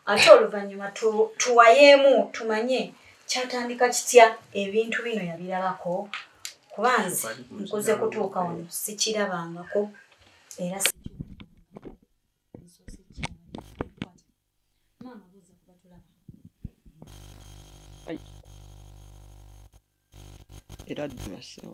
ate oluvannyuma tuwayeemu tumanye kyatandika kitya ebintu bino yabirabako kuba nze nkuze kutuuka wano sikirabangako era era ddwasewo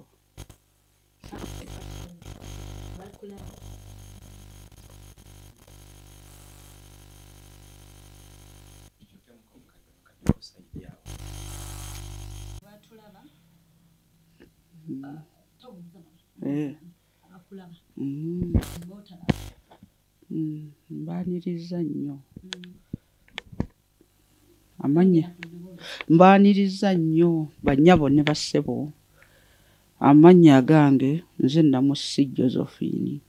mbaniriza nnyo amanya mbaniriza nnyo bannyabo ne bassebo amanya gange nze Namusi Josephine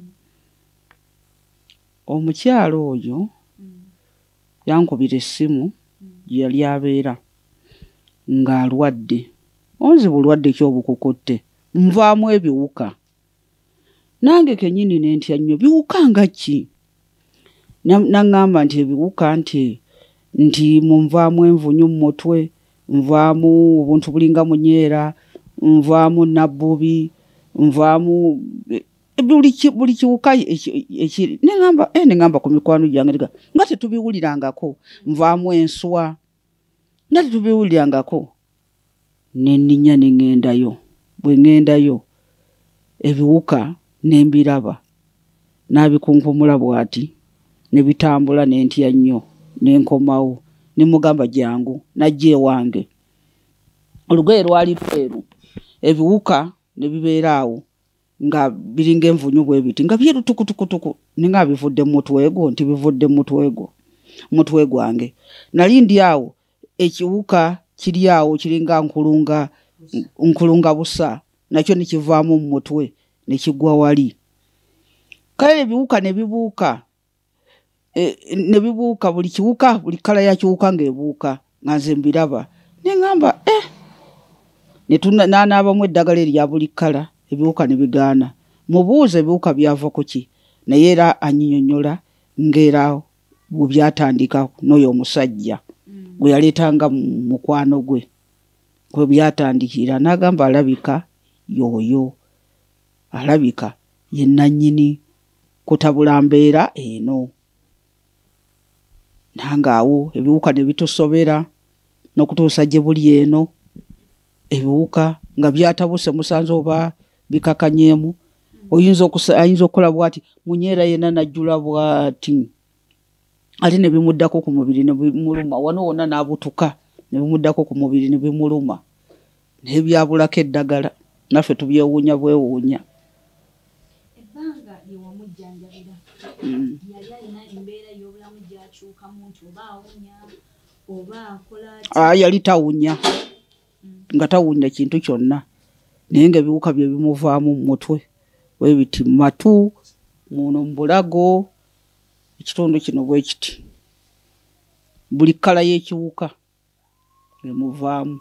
omukyalo oyo yankubira essimu gye yali abeera ng'alwadde onzi bulwadde ky'obukukutte nvaamu ebiwuka nange kennyini ne ntya nnyo biwuka nga ki naŋŋamba nti ebiwuka nti munvaamu envunyu mu mutwe nvaamu obuntu bulinga munyeera nvaamu nabbubi nvaamu buli kiwuka ekiri neŋŋamba ku mikwano gyange nga tetubiwulirangako nvaamu enswa nga tetubiwulirangako nenninya ne ŋŋendayo bwe ŋŋendayo ebiwuka ne mbiraba n'abikunkumula bw'ati ne bitambula ne ntya nnyo ne nkomawo ne mugamba jangu najja ewange olugoye lwali lweru ebiwuka ne bibeera awo nga biringa envunyu bwe biti nga byeru tukutukutuku ninga bivudde mu mutwego nti bivudde mu mutwe gwange nali ndi awo ekiwuka kiri awo kiringa nkulunga busa nakyo ne kivaamu mu mutwe ne kigwa wali kale ebiwuka ne bibuuka buli kiwuka buli kala ya kiwuka ng'ebuuka nga nze mbiraba ne ŋŋamba n'anaabamu eddagala erya buli kala ebiwuka ne bigaana mubuuza ebiwuka byava ku ki naye era anyinyonnyola ng'era bwe byatandika n'oyo omusajja gwe yaleetanga mukwano gwe kwe byatandikira n'agamba alabika y'oyo alabika ye nannyini kutabula mbeera eno nange awo ebiwuka ne bitusobera n'okutuusa gye buli eno ebiwuka nga byatabuse musanze oba bikakanyeemu ayinza okukola bw'ati munyeera yenna najjula bw'ati ate ne bimuddako ku mubiri ne bimuluma wano wonna n'abutuka ne bimuddako ku mubiri ne bimuluma naye byabulako eddagala naffe tubyewuunya bwewuunya ebbanga lyewamujjanjabira yali alina embeera y'obulamu gyakyukamu nti oba awunya oba akola yali tawunya nga tawunya kintu kyonna naye nga ebiwuka bye bimuvaamu mu mutwe bwe biti matu muno mu bulago ekitundu kino bwe kiti buli kkala y'ekiwuka emuvaamu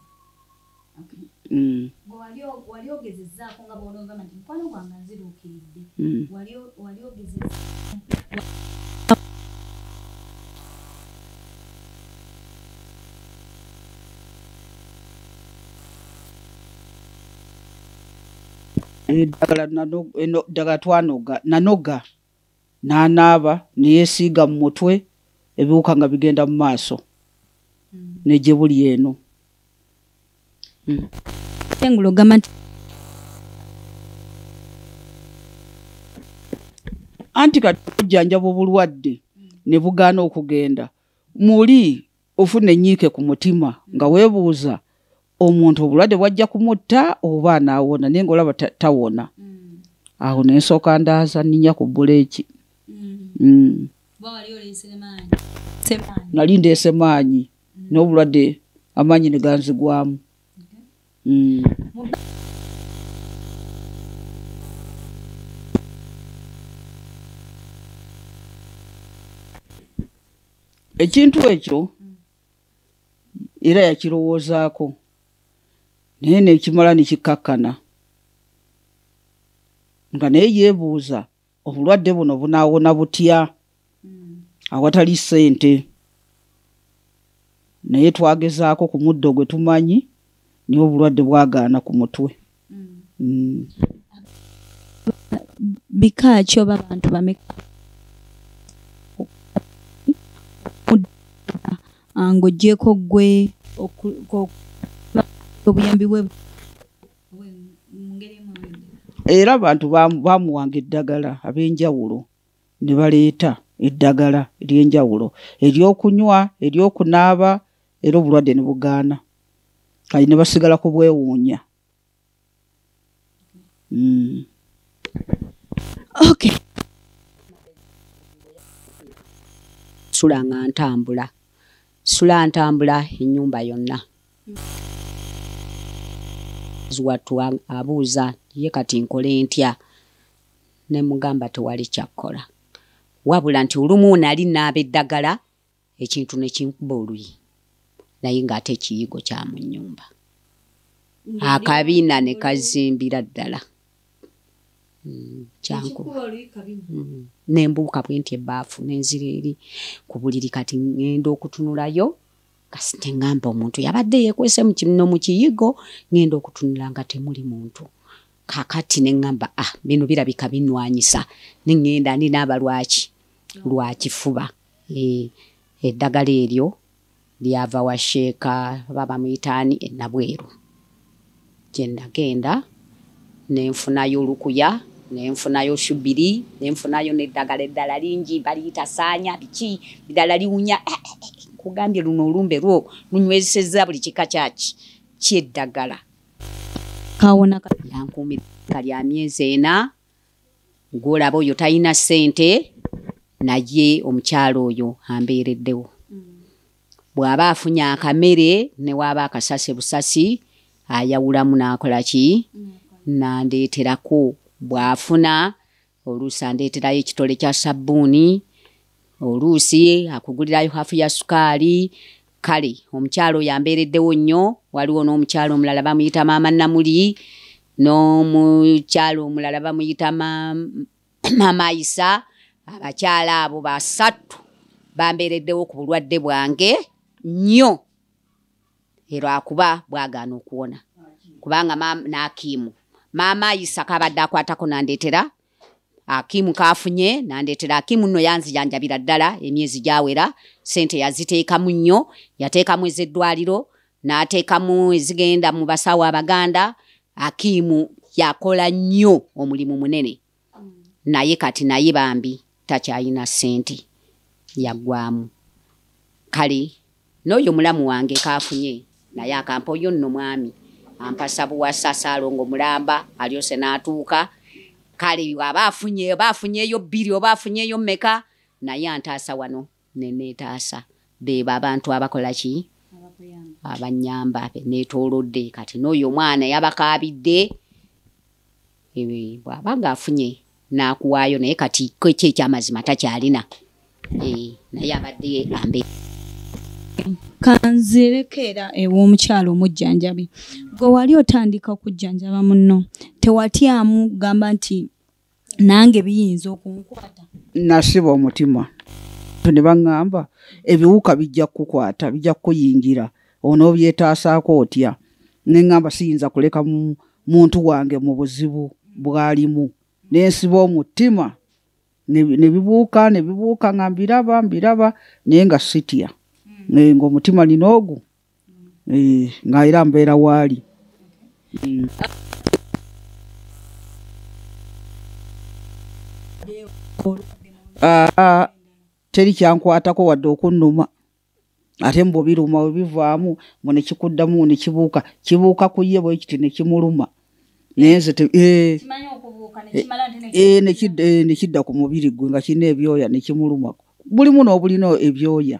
wali ogezezzaako nga bw'ologamba nti mukwano gwange nziruukiridde wali ogezezza eddagala nanoga n'anaaba ne yeesiiga mu mutwe ebiwuka nga bigenda mu maaso ne gye buli eno anti kati okujjanjaba obulwadde ne bugaana okugenda muli ofuna ennyiike ku mutima nga weebuuza omuntu obulwadde bwajja kumutta oba anaawona naye ng'olaba tawona awo ne nsooka ndaaza nninya ku buleeki nali ndeese maanyi n'obulwadde amaanyi ne ganzigwamu ekintu ekyo era yakirowoozaako naye nekimala nekikkakkana nga naye yeebuuza obulwadde buno bunaawona butya awatali ssente naye twagezaako ku muddo gwe tumanyi niwo obulwadde bwagaana ku mutwe. Bika ki oba abantu bameka ng'oggyeko ggwe obuyambi bwe era abantu bamuwanga eddagala ab'enjawulo ne baleeta eddagala ery'enjawulo ery'okunywa ery'okunaaba era obulwadde ne bugaana kale ne basigala ku bwewuunya. Okay. Sula ntambula ennyumba yonna. Watu abuuza ye kati nkole ntya ne mugamba tewali kyakkola wabula nti olumu nali naaba eddagala ekintu ne kinkuba oluyi naye ng'ate ekiyigo kya mu nnyumba akabiina ne kazimbira ddala kyanku nembuuka bwenti ebbaafu nenzira eri ku buliri kati ngenda okutunulayo kasi tengamba omuntu yabadde yekwese mu kiyigo ngenda okutunula nga temuli muntu kakati nengamba bino birabika binwanyisa nengenda ninaaba lwakifuba eddagala eryo lyava wa sheeka baba muyitaani enabweru gye nagenda nenfunayo olukuya nenfunayo shubiri nenfunayo n'eddagala eddala lingi baliyita saanya biki eddala liwunya kugambye luno olumbe lwo lunywezesezza buli kika kyeddagala kawona yankumi kalya myezi 4 ng'olaba oyo talina ssente naye omukyalo oyo ambeereddewo bw'aba afunye akamere ne waaba akasase busasi ayawulamu n'akola ki nandeeterako bw'afuna oluusi andeeterayo ekitole kya sabbuuni oluusi akugulirayo hafu ya sukaali kale omukyalo oyo ambeereddewo nnyo waliwo n'omukyalo omulala bamuyita maama Namuli n'omukyalo omulala bamuyita maama Isa abakyala abo basatu bambeereddewo ku bulwadde bwange nnyo era akuba bwagaana okuwona kubanga n'Akimu maama Isa kabadde akwatako nandeetera Akimu kafunye nandeetera Akimu nno yanzijanjabira ddala emyezi gyawera sente yaziteekamu nnyo yateekamu ez'eddwaliro n'ateekamu ezigenda mu basawo abaganda Akimu yakola nnyo omulimu munene naye kati naye bambi takyayina sente yaggwamu kale n'oyo mulamu wange kafunye naye akampa oyo nno mwami ampasa buwasa Saalongo mulamba alyose n'atuuka kale aba afunyeyo 2 oba afunyeyo mmeka naye antaasa wano neneetaasa beba abantu abakola ki abanyamba neetoolodde kati n'oyo mwana yabakaabidde bw'abanga afunye n'akuwaayo naye kati kyo ekyamazima takyalina naye abadde ambe kanzirekeera ew'omukyalo omujjanjabi gwe wali otandika okujjanjaba munno tewatyamu gamba nti nange biyinza okunkwata nasiba omutima ne baŋŋamba ebiwuka bijja kukukwata bijja kukuyingira onoobyetaasaako otya neŋŋamba siyinza kuleka muntu wange mu buzibu bwalimu nensiba omutima ne bibuuka nga mbiraba naye nga sitya ng'omutima nina ogu nga era mbeera waali teri kyankwatako wadde okunnuma ate mbu biruma we bivaamu mu ne kikuddamu ne kibuuka ku ye bwe kiti ne kimuluma naye nze ne kidda ku mubiri gwe nga kirina ebyoya ne kimuluma bulimu n'obulina ebyoya.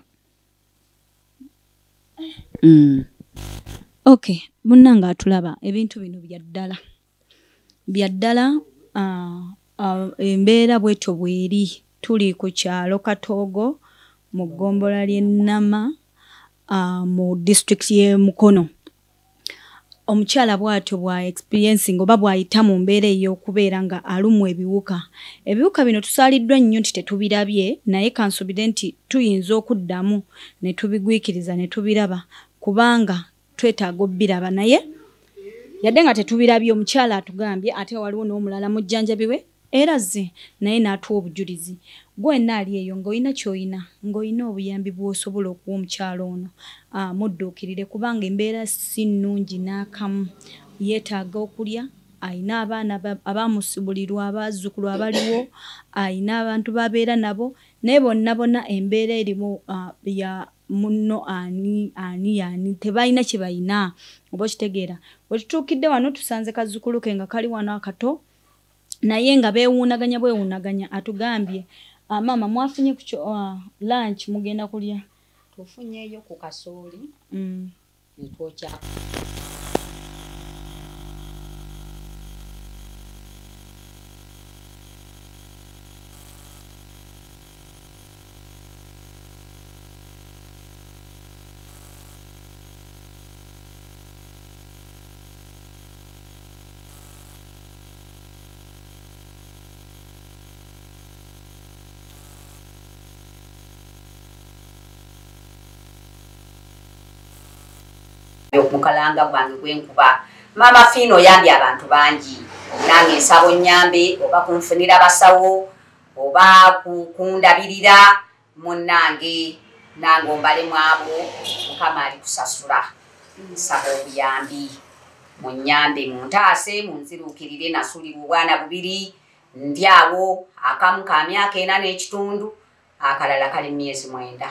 Okay, munnanga atulaba ebintu bino byaddala embeera bwetyo bweri tuli ku kyalo Katoogo mu ggombolola ly'e Nama mu district y'e Mukono. omukyala bw'atyo bwa experiencing oba bw'ayita mu mbeera ey'okubeera nga alumwa ebiwuka. Ebiwuka bino tusaaliddwa nnyo nti tetubirabye, naye kansubire nti tuyinza okuddamu ne tubigwikiriza ne tubiraba kubanga twetaaga obbiraba, naye yadde nga tetubirabye omukyala atugambye ate waliwo n'omulala mujjanjabi we era zze naye n'atuwa obujulizi. Gwenna ali eyo ng'olina ky'olina, ng'olina obuyambi bw'osobola okuwa omukyala ono mudduukirire kubanga embeera si nnungi n'akamu. Yeetaaga okulya, ayina abaana abaamusibulirwa, abazzukulu abaliwo, ayina abantu babeera nabo, naye bonna embeera erimu ya munno ani tebalina kye balina. Oba okitegeera, bwe tutuukidde wano tusanze kazzukulu ke nga kali wano akato naye nga bwewuunaganya atugambye maama mwafunye ku lunch mugenda kulya? Tufunyeeyo ku kasooli netwokya mukalanga gwange gwenkuba. Mama Fino yambye abantu bangi, nange nsaba onnyambe oba kunfunira basawo oba kundabirira munnange nange ombalemu abo Mukama ali kusasula. Nsaba obuyambi munnyambe muntaase munziruukirire. Nasulira obwana bubiri ndi awo, akamu ka myaka 4 n'ekitundu, akalala kali myezi 9.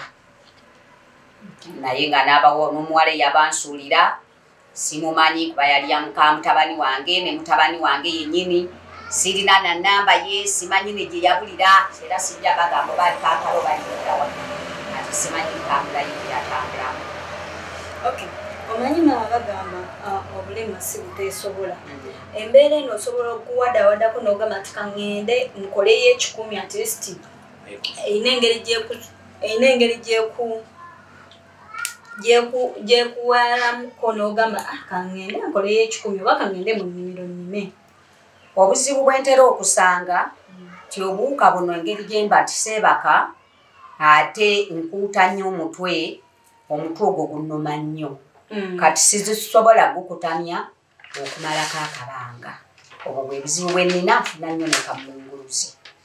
Naye nga n'abawo n'omuwala yabansuulira simumanyi kuba yali yamuka mutabani wange ne mutabani wange yennyini sirina na namba ye, simanyi ne gye yabulira era sijja bagamba bali kaakalo balirawa ati simanyi kambula ye yatambula. Okay, omanyi mama bagamba obulema si buteesobola. Embeera eno osobola okuwadawadako n'ogamba ati kaŋŋende nkoleyo 10 at least eyina engeri gyekuwalamuko n'ogamba kaŋŋende nkoleyo 10 oba kaŋŋende mu nnimiro nnime. Obuzibu bwentera okusanga ti obuwuka buno engeri gyemba nti seebaka ate nkuuta nnyo omutwe ogwo gunnuma nnyo. Kati sizisobola gukutamya okumalako akabanga. Obwo bwe buzibu bwe nnina, nfuna nnyo ne kamunguluzi.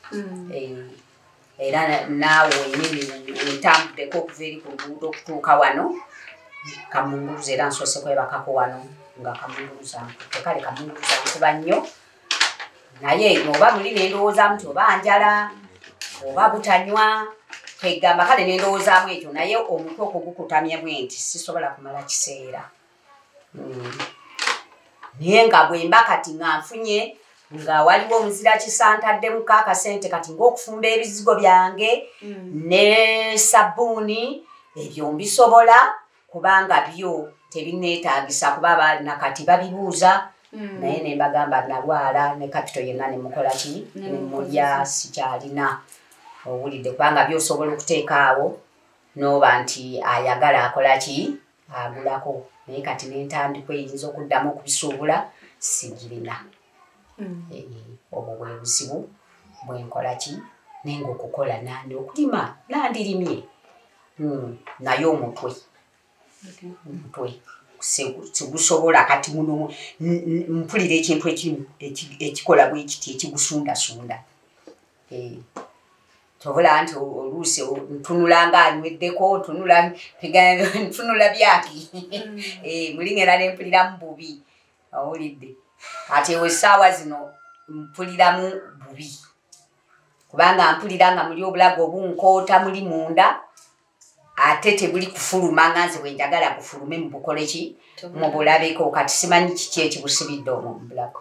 Era naawe wennyini entambuddeko okuva eri ku luguudo okutuuka wano kamunguluzi, era nsoose kwebakako wano nga kamunguluzi ankutte. Kale kamunguluzi ankuba nnyo, naye oba muli nendowoozaamu nti oba njala oba butanywa kwegamba kale nendowoozaamu ekyo, naye omutwe okugukutamya bwe nti sisobola kumala kiseera. Naye nga bwemba kati nga nfunye nga waliwo omuzira kisantaddemuko akasente kati ng'okufumba ebizigo byange ne sabbuuni, ebyo mbisobola kubanga byo tebineetaagisa kuba nakati babibuuza. Naye ne mbagamba nalwala ne kapito yenna ne mukola ki nemulya sikyalina. Owulidde kubanga byosobola okuteeka awo n'oba nti ayagala akola ki agulako, naye kati n'entandikwa eyinza okuddamu okubisuubula sigirina. Obwo bwe buzibu bwenkola ki naye ngaokukola nandi okulima nandirimye, naye omutwe sigusobola kati muno mpulira ekintu ekimu ekikola bwe kiti ekigusundasunda. Tobola nti oluusi ntunula nga anyweddeko, ntunula byaki mulingera ne mpuliramu bubi. Owulidde kati ewe essaawa zino mpuliramu bubi kubanga mpulira nga muli obulago obunkoota muli munda ate tebuli kufuluma nga nze bwe njagala kufulume mu bukole ki mu bulabeko. Kati simanyi kiki ekibusibidde omwo mu bulago.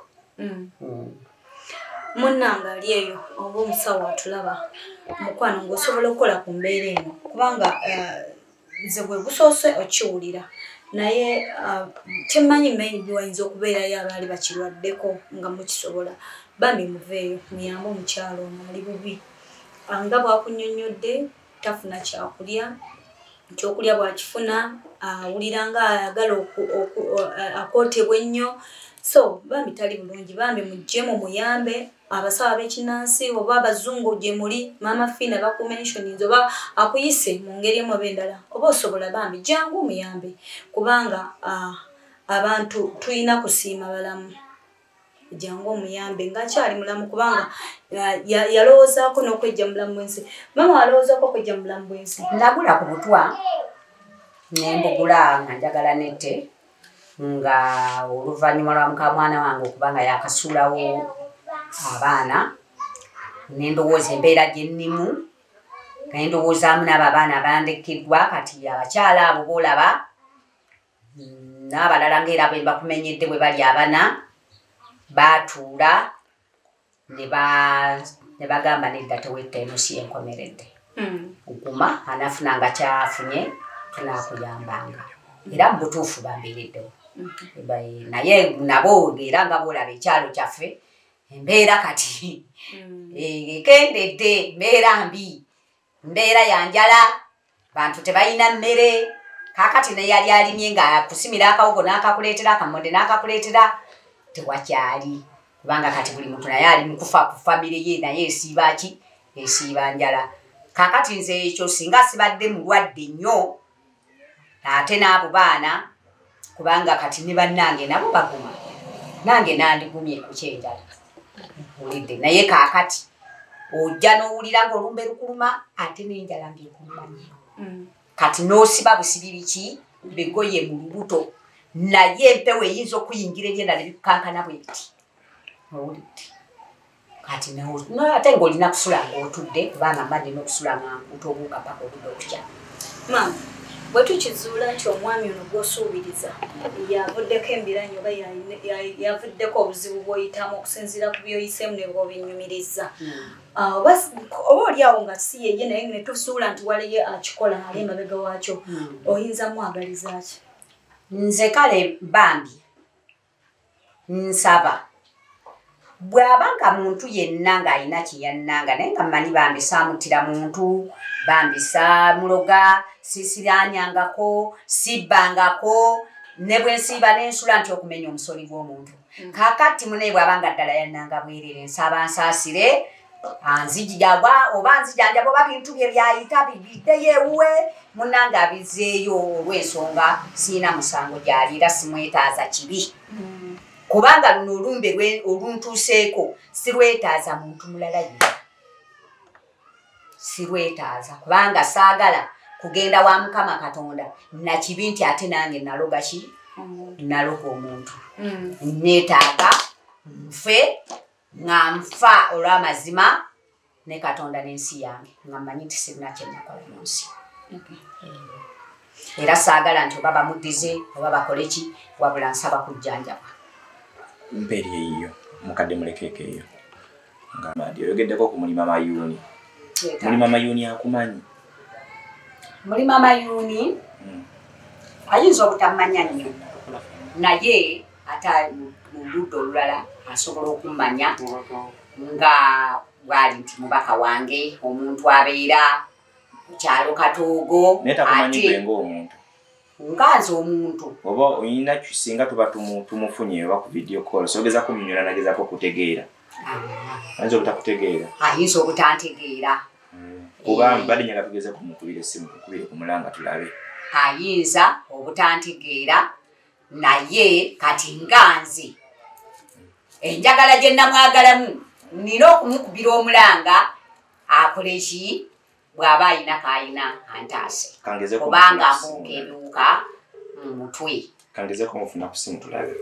Munnange ali eyo oba omusawo atulaba mukwano ng'osobola okukola ku mbeera eno kubanga nze bwe busoose okiwulira, naye temanyi maybe wayinza okubeerayo abaali bakirwaddeko nga mukisobola. Bambi muveeyo muyambe omukyalo ono ali bubi nga bwakunnyonnyodde tafuna kyakulya ekyokulya bwakifuna awulira nga ayagala akootebwa ennyo so bambi tali bulungi bambi mujjemu muyambe abasawo b'ekinnansi oba abazungu gye muli maama Fiina bakumentionings oba akuyise mu ngeri emu oba endala oba osobola bambi jangu muyambe kubanga abantu tulina kusiima balamu jangu omuyambe ng'akyali mulamu kubanga yalowoozaako n'okwejja mulamu bwensi maama walowoozaako okwejja mulamu bwensi nagula ku butwa nembugula nga njagala nette nga oluvannyuma lwa muka mwana wange okubanga yakasuulawo abaana nendowooza embeera gye nnimu nendowoozaamu n'abo abaana bandekeddwa kati abakyala abo boolaba n'abalala ng'era bwe bakumenyedde bwe bali abana baatuula ne bagamba nedda tewetta eno si enkomeredde oguma anafunanga kyafunye tunaakuyambanga era mu butuufu bambeereddewo naye nabo era nga boolaba ekyalo kyaffe embeera kati ekendedde mbeera mbi mbeera ya njala bantu tebalina mmere kaakati neyali alimye nga akusimira akawogo n'akakuleetera akamonde n'akakuleetera tewakyali kubanga kati buli muntu naye ali mukufa ku famire ye naye esiiba ki esiiba njala kaakati nze ekyo singa sibadde mulwadde nnyo ate n'abo baana kubanga kati ne bannange nabo baguma nange nandigumye ku kyenjala ulidde naye kaakati ojja n'owulira ng'olumbe lukuluma ate n'enjala ng'ekuluma nnyo kati n'osiba busibi biki bigoye mu lubuto naye empewo eyinza okuyingira ebyendala ebikukankana bwe biti owulidde kati ate ng'olina kusula ng'otudde kubanga mba nina okusula nga nkuuta obuuka paka obudde okukya maama bwe tukizuula nti omwami ono gw'osuubiriza yavuddeko embiranye oba yavuddeko obuzibu bw'oyitamu okusinziira ku byoyiseemu ne bw'obinyumiriza oba oliawo nga si yeye naye ne tusuula nti waliyo akikola ali emabega waakyo oyinza mwagaliza ki nze kale bambi nsaba bw'abanga muntu yenna ng'alina kyeyannanga naye nga mmanyi bambi saamutira muntu bambi saamuloga sisiranyangako sibbangako ne bwe nsiiba n'ensula nti okumenya omusoli gw'omuntu kaakati munaye bw'abanga ddala yannanga bwerere nsaba nsaasire anzijjabwa oba nzijanjaba oba bintu bye byayita bibiddeyo ewuwe munnange abizeeyo olw'ensonga siina musango gy'aliira simwetaaza kibi kubanga luno olumbe oluntuuseeko sirwetaaza muntu mulala yenna sirwetaaza kubanga saagala kugenda wa Mukama Katonda nakibi nti ate nange naloga ki naloga omuntu neetaaga nfe nga nfa olw'amazima ne Katonda n'ensi yange nga mmanyi nti sirina kyennakola mu nsi era saagala nti oba bamuddize oba bakole ki wabula nsaba kujjanjaba mperi eyo mukadde mulekeeko eyo nga madi oyogeddeko ku mulima mayuuni mulima mayuuni akumanyi mulima mayuuni ayinza obutamanya nnyo naye ate mu ludda olulala asobola okummanya nga bwali nti mubaka wange omuntu abeera ku kyalo Katoogo netakumanyibwe ng'omuntu nganze omuntu oba oyina kisinga tuba tumufunye oba ku video call sogeza kuminyona nagezako kutegeera ayinza obutakutegeera ayinza obutantegeera kuba mbadde nyaga tugeze kumukubira essimu tukubire ku mulanga tulabe ayinza obutantegeera naye kati nganze enjagala gye nnamwagalamu nina okumukubira omulanga akole ki bw'aba ayina kayina antaase kubanga mbuuka ebiwuka mu mutwe kangezeko mufuna ku simu tulabe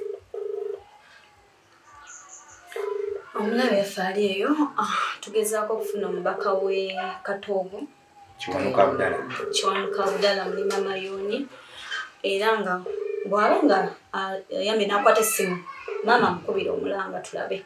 omulabe yaffe ali eyo tugezaako okufuna omubaka we Katoogo Kiwanuka Budala mulima mayuuni era nga bw'aba nga yambe n'akwata essimu maama amukubira omulanga tulabe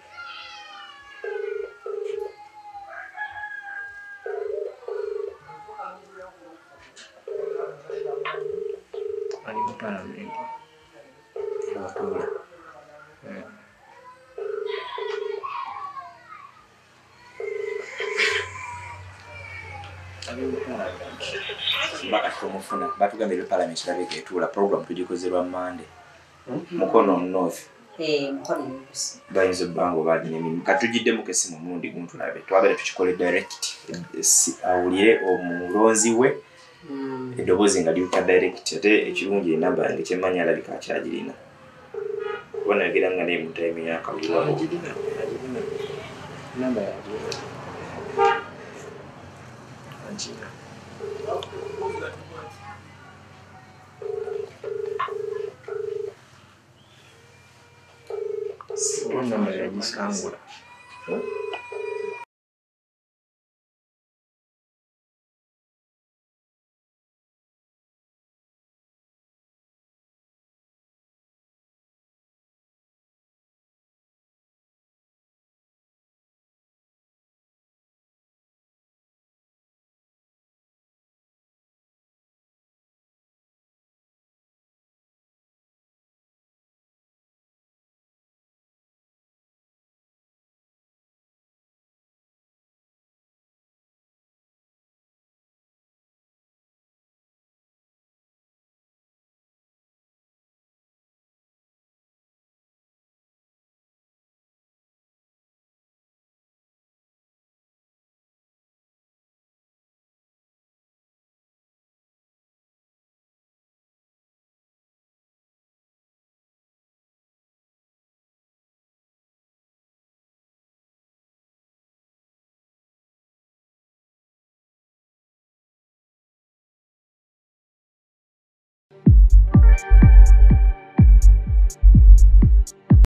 Mbaka tumufuna batugambira parliament labeka etula program tugikozerwa Monday mukono north mukono bayinza bango badinemi katugidde mukesi mu mundi muntu labe twabere tukikole direct awulire omulonzi we edobozi nga liuka direct ate ekirungi enamba yange kyemanya alabika akyagirina kubona yagira nga ne mutime yakabulwa namba yange anjina Sibona mali ya jisangula.